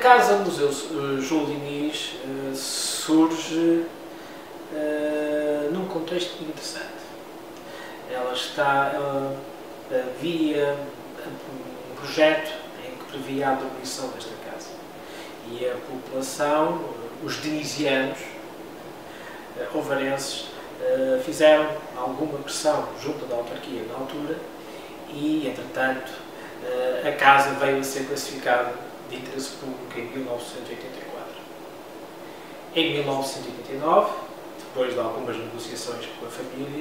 Casa Museu Júlio Diniz surge num contexto interessante. Havia um projeto em que previa a demolição desta casa e a população, os dinizianos, ovarenses, fizeram alguma pressão junto da autarquia na altura e, entretanto, a casa veio a ser classificada de interesse público em 1984. Em 1989, depois de algumas negociações com a família,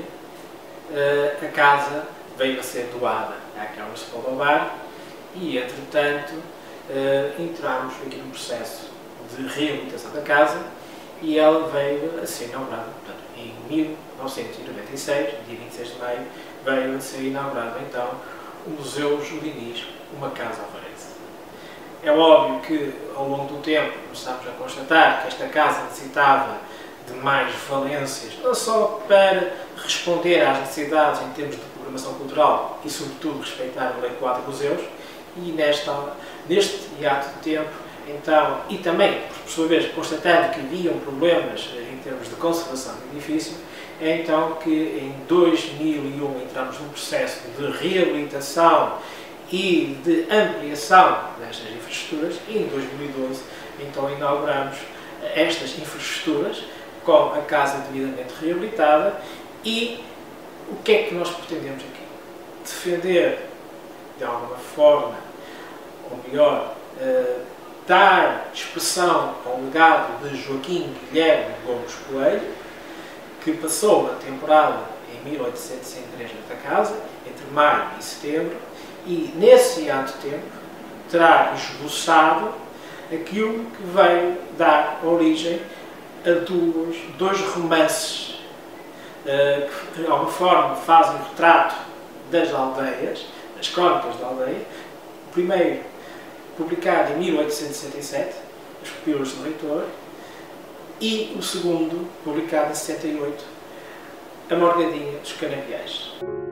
a casa veio a ser doada à Câmara Municipal de Ovar e, entretanto, entramos aqui num processo de reabilitação da casa e ela veio a ser inaugurada. Portanto, em 1996, dia 26 de maio, veio a ser inaugurado então o Museu Júlio Diniz, uma casa ovarense. É óbvio que, ao longo do tempo, começámos a constatar que esta casa necessitava de mais valências, não só para responder às necessidades em termos de programação cultural e, sobretudo, respeitar a Lei 4 de Museus, e neste hiato de tempo, então, e também, por sua vez, constatando que haviam problemas em termos de conservação do edifício, é então que em 2001 entramos num processo de reabilitação e de ampliação destas infraestruturas e em 2012 então inauguramos estas infraestruturas com a casa devidamente reabilitada. E o que é que nós pretendemos aqui? Defender de alguma forma, ou melhor, dar expressão ao legado de Joaquim Guilherme Gomes Coelho, que passou uma temporada em 1803 nesta casa, entre maio e setembro, e nesse hiato de tempo terá esboçado aquilo que veio dar origem a dois romances que de alguma forma fazem o retrato das aldeias, as crónicas da aldeia. O primeiro publicado em 1867, As Pupilas do Reitor, e o segundo publicado em 68, A Morgadinha dos Canaviais.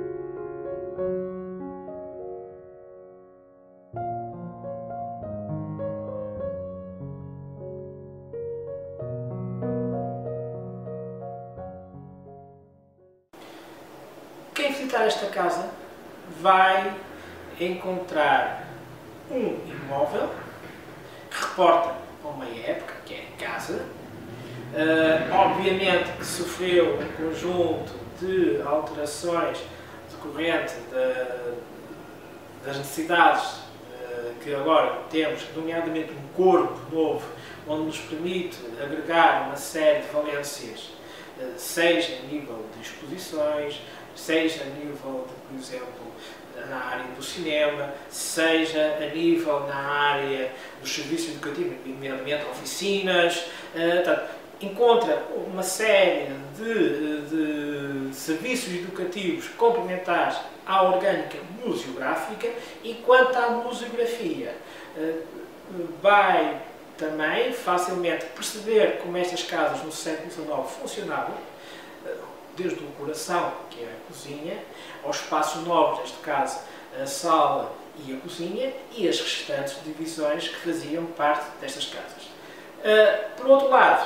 Quem visitar esta casa vai encontrar um imóvel que reporta a uma época, que é a casa. Obviamente que sofreu um conjunto de alterações decorrente das necessidades que agora temos, nomeadamente um corpo novo, onde nos permite agregar uma série de valências, seja a nível de exposições, seja a nível de, por exemplo, na área do cinema, seja a nível na área dos serviços educativos, nomeadamente oficinas. Portanto, encontra uma série de serviços educativos complementares à orgânica museográfica, e quanto à museografia, vai também facilmente perceber como estas casas no século XIX funcionavam, desde o coração, que é a cozinha, aos espaços nobres, neste caso a sala e a cozinha, e as restantes divisões que faziam parte destas casas. Por outro lado,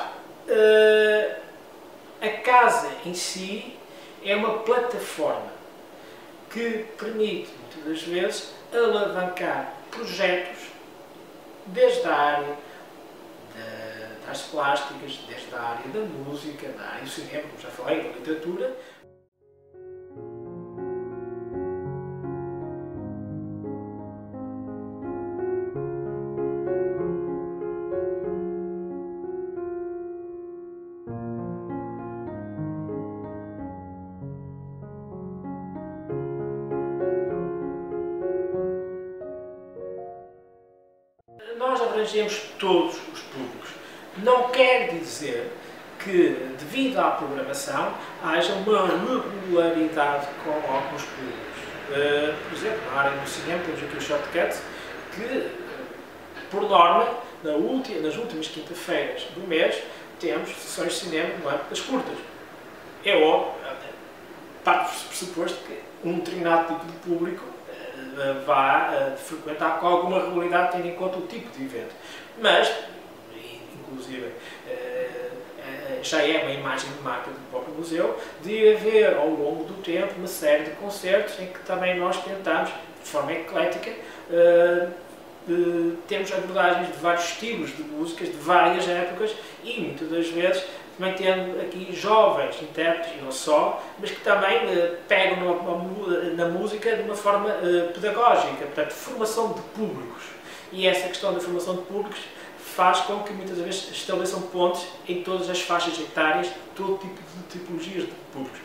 a casa em si é uma plataforma que permite, muitas das vezes, alavancar projetos desde a área das plásticas, desde a área da música, da área do cinema, como já falei, da literatura. Nós abrangemos todos os públicos. Não quer dizer que, devido à programação, haja uma regularidade com alguns públicos. Por exemplo, na área do cinema temos aqui o Shortcut, que, por norma, nas últimas quinta-feiras do mês, temos sessões de cinema no âmbito das curtas. É óbvio, parte do pressuposto que um determinado tipo de público vá frequentar com alguma regularidade, tendo em conta o tipo de evento. Mas, inclusive, já é uma imagem de marca do próprio museu, de haver ao longo do tempo uma série de concertos em que também nós tentamos, de forma eclética, temos abordagens de vários estilos de músicas, de várias épocas e muitas das vezes também tendo aqui jovens intérpretes, e não só, mas que também pegam na música de uma forma pedagógica, portanto, formação de públicos. E essa questão da formação de públicos faz com que muitas vezes estabeleçam pontes em todas as faixas etárias, todo tipo de tipologias de públicos.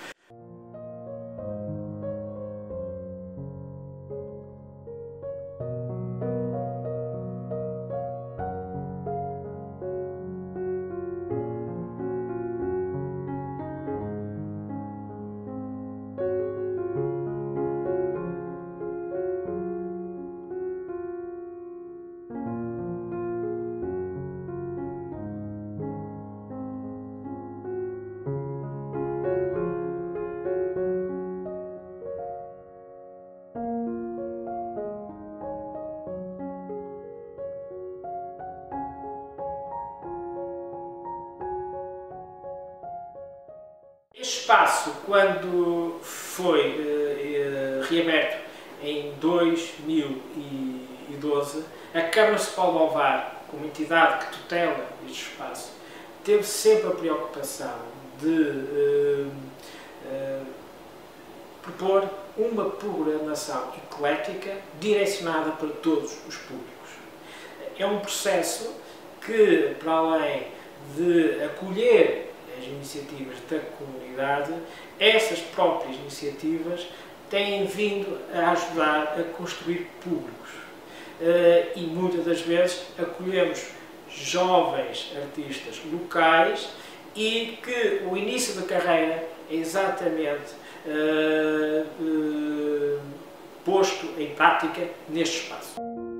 Este espaço, quando foi reaberto em 2012, a Câmara Municipal de Ovar, como entidade que tutela este espaço, teve sempre a preocupação de propor uma programação eclética direcionada para todos os públicos. É um processo que, para além de acolher as iniciativas da comunidade, essas próprias iniciativas têm vindo a ajudar a construir públicos. E muitas das vezes acolhemos jovens artistas locais e que o início da carreira é exatamente posto em prática neste espaço.